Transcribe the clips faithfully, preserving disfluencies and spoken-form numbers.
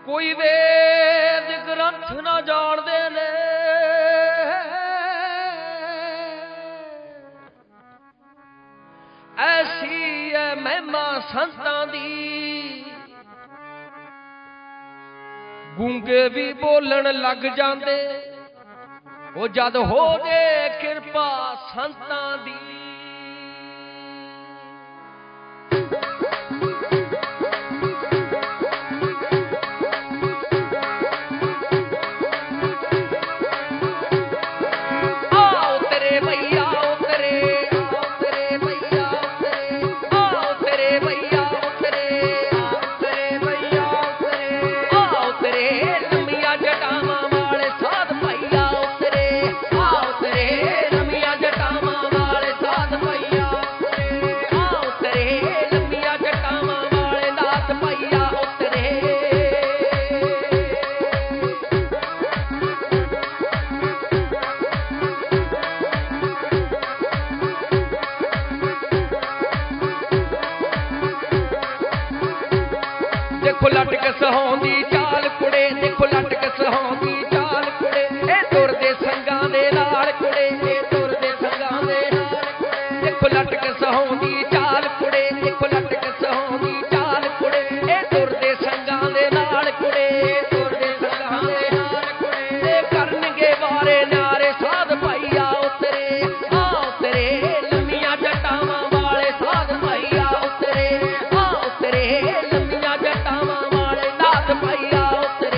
कोई वेद ग्रंथ ना जानदे ने ऐसी है महिमा संतां दी गूंगे भी बोलन लग जांदे ओ जद हो जे किरपा संतां दी। देखो लटक सहाउंदी चाल कुड़े, देखो लटक सहाउंदी चाल कुड़े, ए तुरदे संगां दे नाल कुड़े, ए तुरदे संगां दे नाल कुड़े। देखो लटक सहाउंदी चाल कुड़े, देखो लटक सहाउंदी चाल कुड़े, ए तुरदे संगां दे नाल कुड़े, ए तुरदे संगां दे नाल कुड़े। ते करनगे वारे नारे साध भाईया उतरे, आ उतरे लम्मियां जटावां वाले साध भाईया उतरे, आ उतरे लम्मियां जटावां वाले नाथ भाईया उतरे।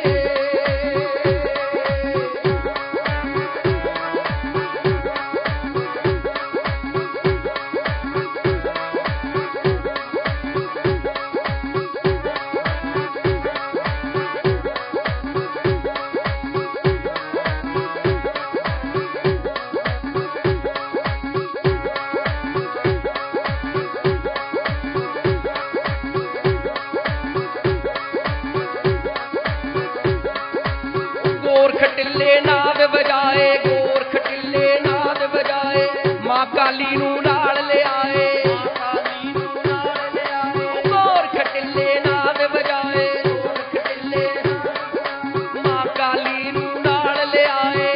गोरख टिल्ले नाद बजाए, गोरख टिल्ले नाद बजाए, मां काली नू नाल ले आए, गोरख टिल्ले नाद बजाए, गोरख टिल्ले मां काली नू नाल ले आए,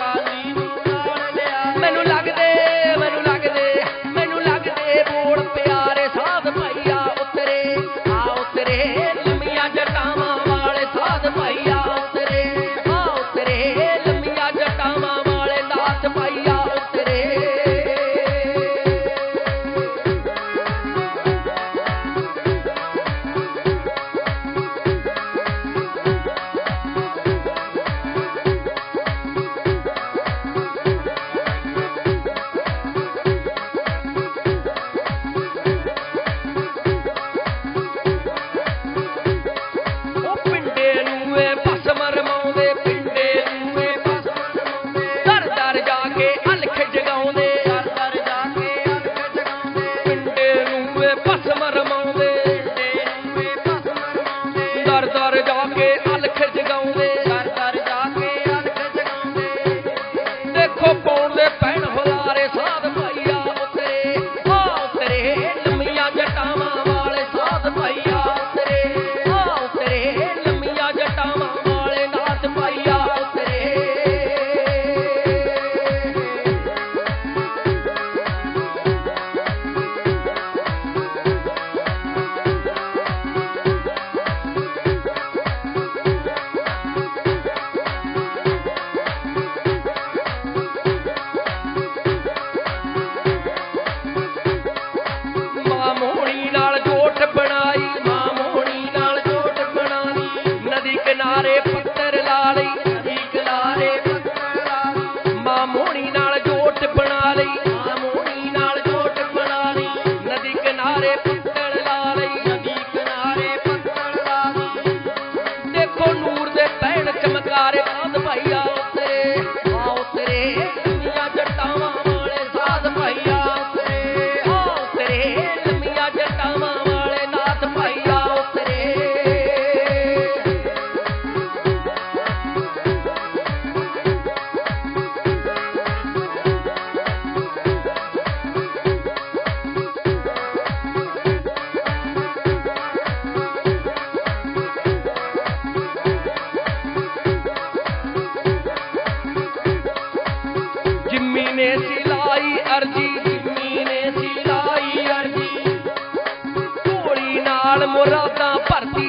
मैनू लगदे मैनू लगदे मैनू लगदे बोल प्यारे साध भाईया उतरे, आ उतरे लम्मियां जटावां वाले साध भाईया उतरे, आ उतरे लम्मियां जटावां वाले नाथ भाईया उतरे। ओ पिंडे नूं ए भस्म रमाउंदे, पिंडे नूं ए भस्म रमाउंदे, दर दर जाके अलख जगाउंदे, दर दर जाके अलख जगाउंदे, पिंडे नूं ए भस्म रमाउंदे, पिंडे नूं ए भस्म रमाउंदे, दर दर जाके अलख जगाउंदे, दर दर जाके अलख जगाउंदे। देखो पौंदे पैण हुलारे साध भाईया उतरे, आ उतरे लम्मियां जटावां वाले साध भाईया उतरे, आ उतरे लम्मियां जटावां वाले नाथ भाईया उतरे। ਮੁਰਾਦਾਂ ਭਰਤੀ